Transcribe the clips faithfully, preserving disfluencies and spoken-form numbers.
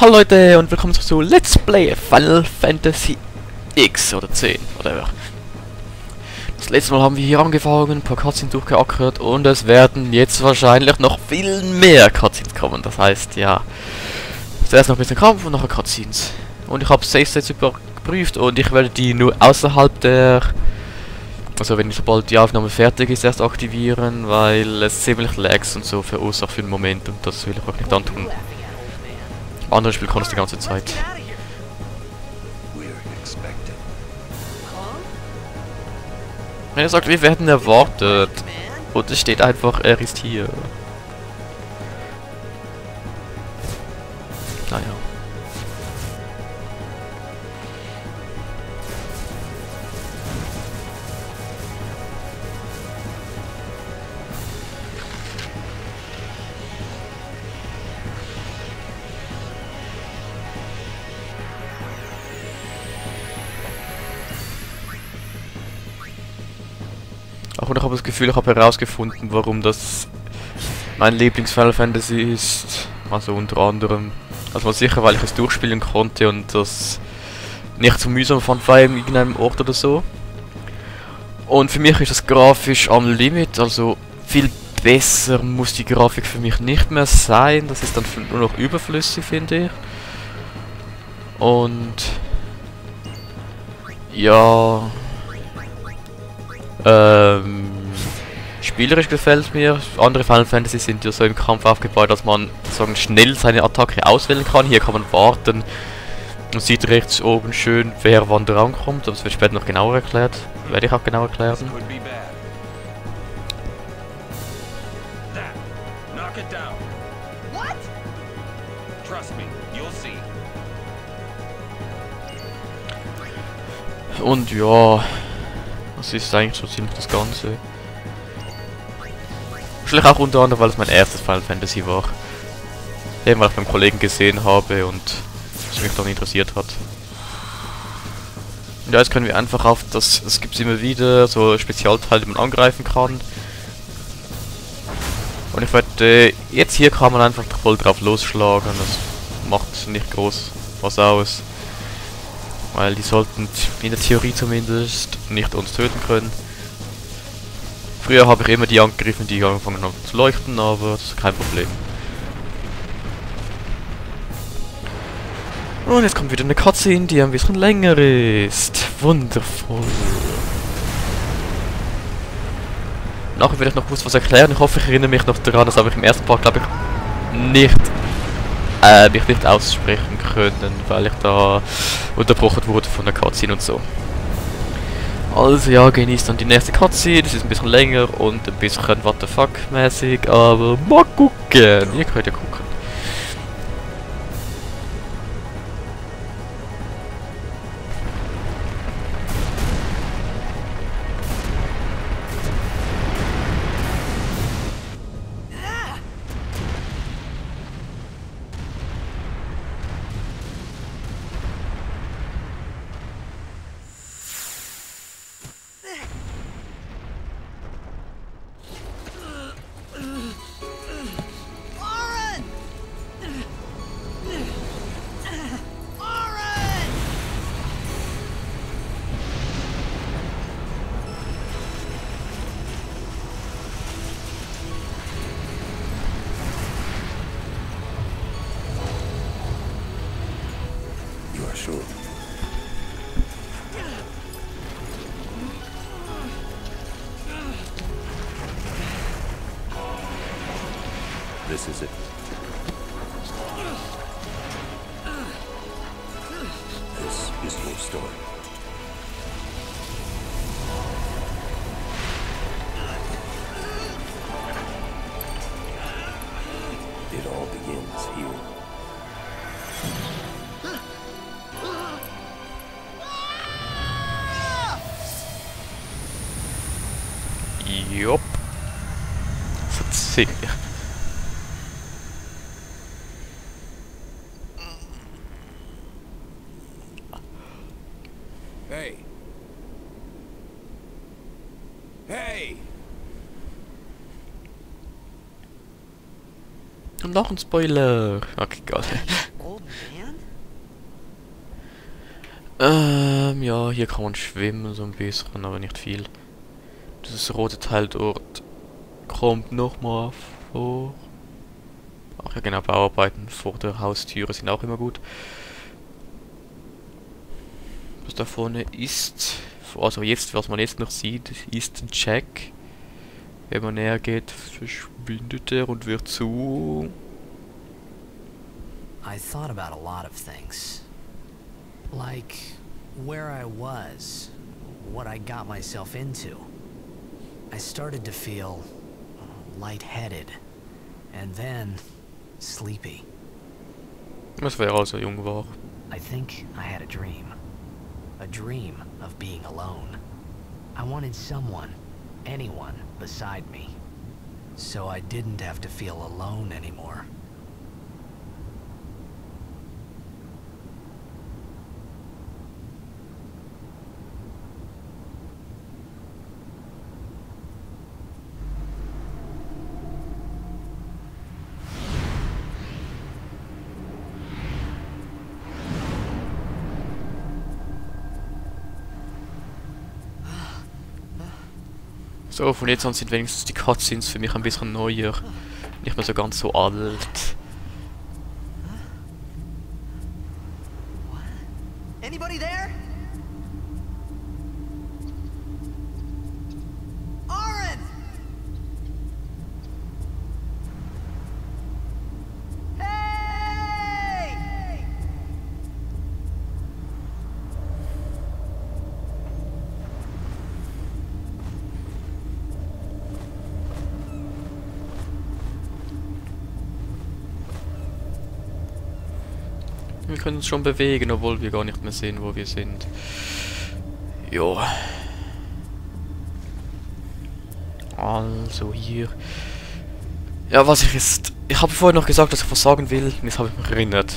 Hallo Leute und willkommen zu Let's Play Final Fantasy X oder zehn, whatever. Das letzte Mal haben wir hier angefangen, ein paar Cutscenes durchgeackert und es werden jetzt wahrscheinlich noch viel mehr Cutscenes kommen. Das heißt, ja, zuerst noch ein bisschen Kampf und nachher Cutscenes. Und ich habe Save States überprüft und ich werde die nur außerhalb der... Also wenn sobald die Aufnahme fertig ist, erst aktivieren, weil es ziemlich Lags und so verursacht für den Moment und das will ich auch nicht antun. Andere Spiel kann es die ganze Zeit. Wenn er sagt, wir werden erwartet und es steht einfach, er ist hier. Naja. Ach, und ich habe das Gefühl, ich habe herausgefunden, warum das mein Lieblings-Final Fantasy ist. Also unter anderem. Also mal sicher, weil ich es durchspielen konnte und das nicht zu mühsam fand bei irgendeinem Ort oder so. Und für mich ist das grafisch am Limit, also viel besser muss die Grafik für mich nicht mehr sein. Das ist dann nur noch überflüssig, finde ich. Und ja... Ähm, spielerisch gefällt mir. Andere Final Fantasy sind ja so im Kampf aufgebaut, dass man sagen, schnell seine Attacke auswählen kann. Hier kann man warten und sieht rechts oben schön, wer wann drankommt. Das wird später noch genauer erklärt. Werde ich auch genau erklären. Und ja... Das ist eigentlich so ziemlich das Ganze. Wahrscheinlich auch unter anderem, weil es mein erstes Final Fantasy war. Den weil ich beim Kollegen gesehen habe und es mich dann interessiert hat. Und ja, jetzt können wir einfach auf das, es gibt immer wieder so Spezialteile, die man angreifen kann. Und ich werde, jetzt hier kann man einfach voll drauf losschlagen, das macht nicht groß was aus. Weil die sollten in der Theorie zumindest nicht uns töten können. Früher habe ich immer die angegriffen, die angefangen haben zu leuchten, aber das ist kein Problem. Und jetzt kommt wieder eine Cutscene, die ein bisschen länger ist. Wundervoll. Nachher werde ich noch kurz was erklären. Ich hoffe, ich erinnere mich noch daran, das habe ich im ersten Part, glaube ich, nicht... Äh, mich nicht aussprechen können, weil ich da unterbrochen wurde von der Cutscene und so. Also ja, genießt dann die nächste Cutscene, das ist ein bisschen länger und ein bisschen what the fuck mäßig, aber mal gucken, ihr könnt ja gucken. Sure. This is it. This is your story. It all begins here. Jopp. So ziemlich. Hey. Hey. Und noch ein Spoiler. Okay, egal. Old man. ja, hier kann man schwimmen so ein bisschen, aber nicht viel. Dieses rote Teil dort kommt nochmal vor. Ach ja genau, Bauarbeiten vor der Haustüre sind auch immer gut. Was da vorne ist, also jetzt, was man jetzt noch sieht, ist Jack. Wenn man näher geht, verschwindet er und wird zu... I thought about a lot of things. Like where I was, what I got myself into. I started to feel lightheaded and then sleepy. Was wäre also jung war. I think I had a dream. A dream of being alone. I wanted someone, anyone beside me. So I didn't have to feel alone anymore. So, von jetzt an sind wenigstens die Cutscenes für mich ein bisschen neuer. Nicht mehr so ganz so alt. Anybody there? Aaron! Hey! Wir können uns schon bewegen, obwohl wir gar nicht mehr sehen, wo wir sind. Jo. Also hier. Ja, was ich jetzt... Ich habe vorher noch gesagt, dass ich was sagen will. Und jetzt habe ich mich erinnert.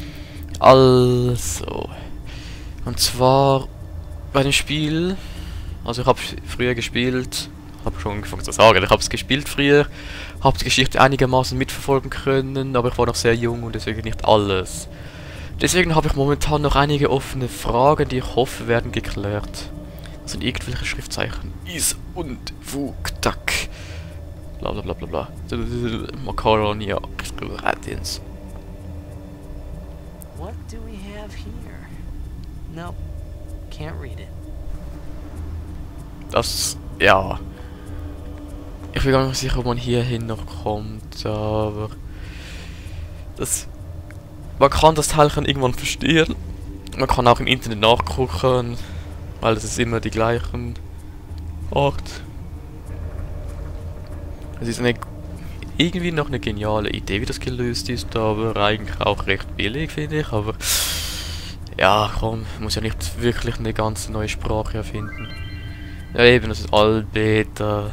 Also. Und zwar bei dem Spiel... Also ich habe früher gespielt... Habe schon angefangen zu sagen. Ich habe es gespielt früher. Habe die Geschichte einigermaßen mitverfolgen können. Aber ich war noch sehr jung und deswegen nicht alles. Deswegen habe ich momentan noch einige offene Fragen, die ich hoffe werden geklärt. Das sind irgendwelche Schriftzeichen. Is und Vuktak. Bla bla bla bla bla. Makaronia. Radins. What do we have here? Nope, can't read it. Das, ja. Ich bin gar nicht sicher, ob man hierhin noch kommt, aber... Das... Man kann das Teilchen irgendwann verstehen. Man kann auch im Internet nachgucken, weil es ist immer die gleichen Art. Es ist eine irgendwie noch eine geniale Idee, wie das gelöst ist, aber eigentlich auch recht billig, finde ich. Aber ja, komm, muss ja nicht wirklich eine ganz neue Sprache erfinden. Ja eben, das ist Albeta.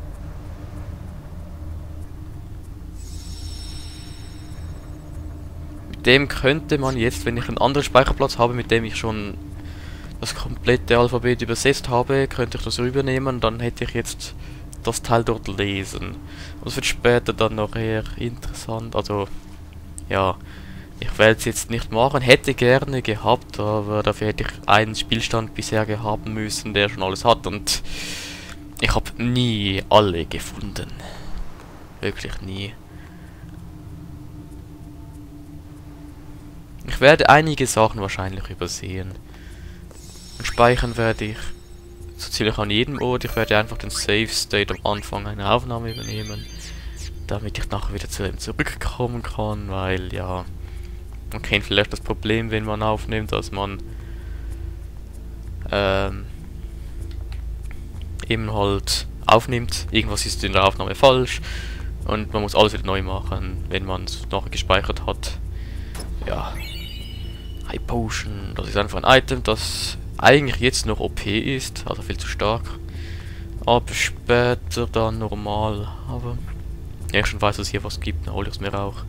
Dem könnte man jetzt, wenn ich einen anderen Speicherplatz habe, mit dem ich schon das komplette Alphabet übersetzt habe, könnte ich das rübernehmen, dann hätte ich jetzt das Teil dort lesen. Und das wird später dann noch eher interessant, also ja, ich werde es jetzt nicht machen, hätte gerne gehabt, aber dafür hätte ich einen Spielstand bisher haben müssen, der schon alles hat und ich habe nie alle gefunden. Wirklich nie. Ich werde einige Sachen wahrscheinlich übersehen. Und speichern werde ich so ziemlich an jedem Ort. Ich werde einfach den Save State am Anfang einer Aufnahme übernehmen, damit ich nachher wieder zu ihm zurückkommen kann, weil ja, man kennt vielleicht das Problem, wenn man aufnimmt, dass man ähm, eben halt aufnimmt, irgendwas ist in der Aufnahme falsch und man muss alles wieder neu machen, wenn man es nachher gespeichert hat. Ja. High Potion, das ist einfach ein Item, das eigentlich jetzt noch O P ist, also viel zu stark. Aber später dann normal. Aber ja, ich schon weiß, dass es hier was gibt, dann hole ich es mir auch.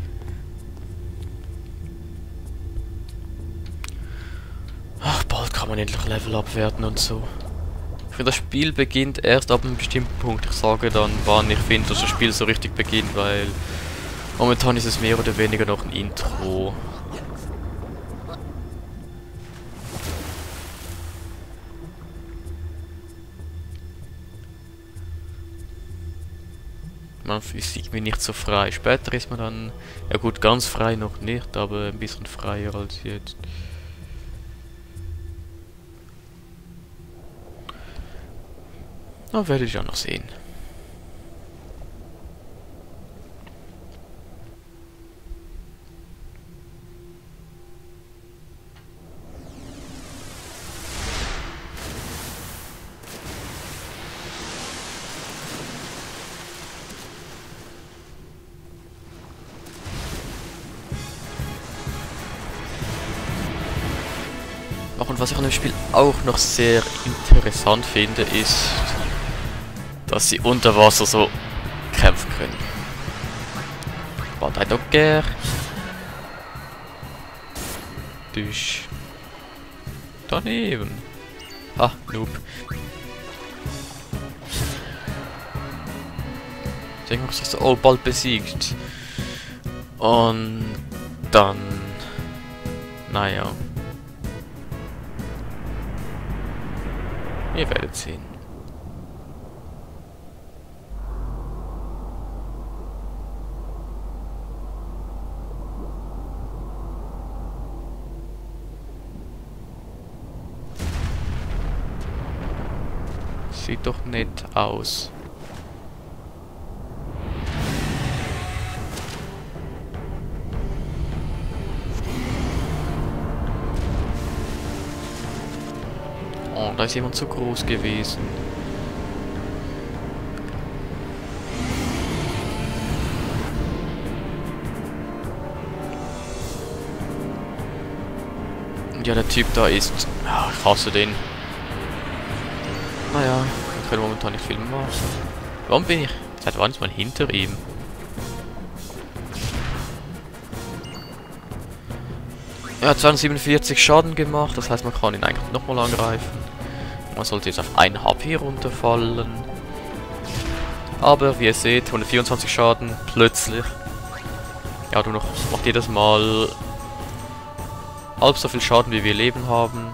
Ach, bald kann man endlich Level abwerten und so. Ich finde, das Spiel beginnt erst ab einem bestimmten Punkt. Ich sage dann, wann ich finde, dass das Spiel so richtig beginnt, weil momentan ist es mehr oder weniger noch ein Intro. man ist irgendwie nicht so frei. Später ist man dann, ja gut, ganz frei noch nicht, aber ein bisschen freier als jetzt. Na, werde ich ja noch sehen. Und was ich an dem Spiel auch noch sehr interessant finde, ist, dass sie unter Wasser so kämpfen können. But I don't care. Durch. Daneben. Ah, Noob. Deswegen habe ich das so bald besiegt. Und dann. Naja. Ihr werdet sehen. Sieht doch nett aus. Oh, da ist jemand zu groß gewesen. Und ja, der Typ da ist... Ja, ich hasse den. Naja, ich kann momentan nicht viel machen. Warum bin ich? Seit wann ist man hinter ihm? Er hat zweihundertsiebenundvierzig Schaden gemacht, das heißt man kann ihn eigentlich nochmal angreifen. Man sollte jetzt auf ein H P runterfallen. Aber wie ihr seht, hundertvierundzwanzig Schaden plötzlich. Ja, du noch macht jedes Mal halb so viel Schaden wie wir Leben haben.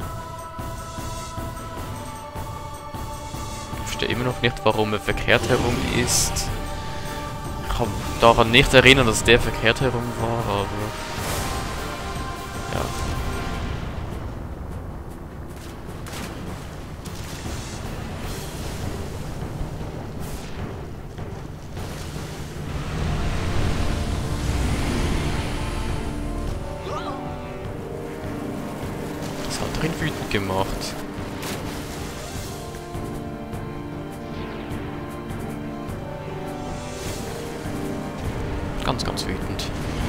Ich verstehe immer noch nicht, warum er verkehrt herum ist. Ich kann mich daran nicht erinnern, dass der verkehrt herum war, aber... Ja. Das hat ihn wütend gemacht. Ganz, ganz wütend.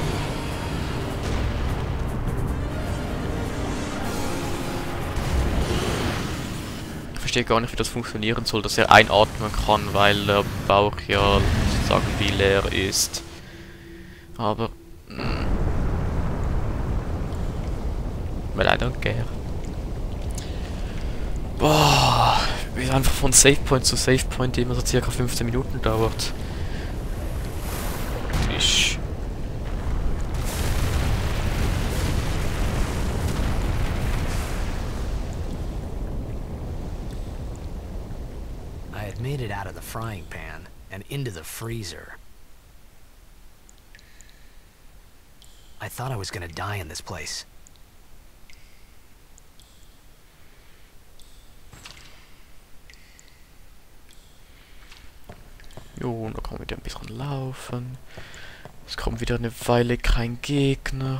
Ich verstehe gar nicht, wie das funktionieren soll, dass er einatmen kann, weil der Bauch ja sozusagen wie leer ist. Aber... Mh. Well, I don't care. Boah, wie einfach von Save Point zu Save Point immer so circa fünfzehn Minuten dauert. Ich... I had made it out of the frying pan and into the freezer. I thought I was gonna die in this place. Jo, da kann man wieder ein bisschen laufen. Es kommt wieder eine Weile kein Gegner.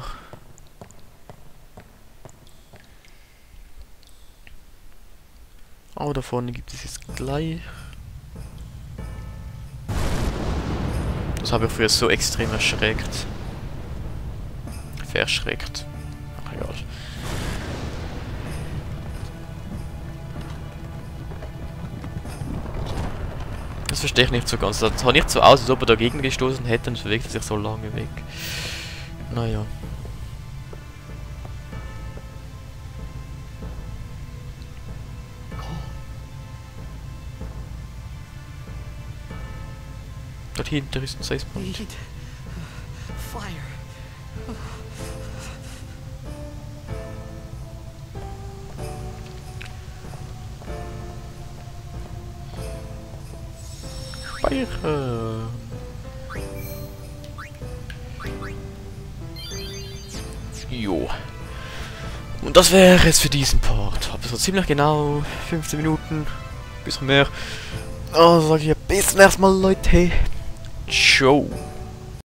Oh, da vorne gibt es jetzt gleich. Das habe ich früher so extrem erschreckt. Verschreckt. Ach egal. Das verstehe ich nicht so ganz. Das sah nicht so aus, als ob er dagegen gestoßen hätte und bewegt sich so lange weg. Naja. Dort hinten ist ein Save Point. Fire. Speichern. Jo. Und das wäre es für diesen Part. Hab so ziemlich genau fünfzehn Minuten. Bisschen mehr. Also sag ich bis zum nächsten Mal, Leute. Ciao.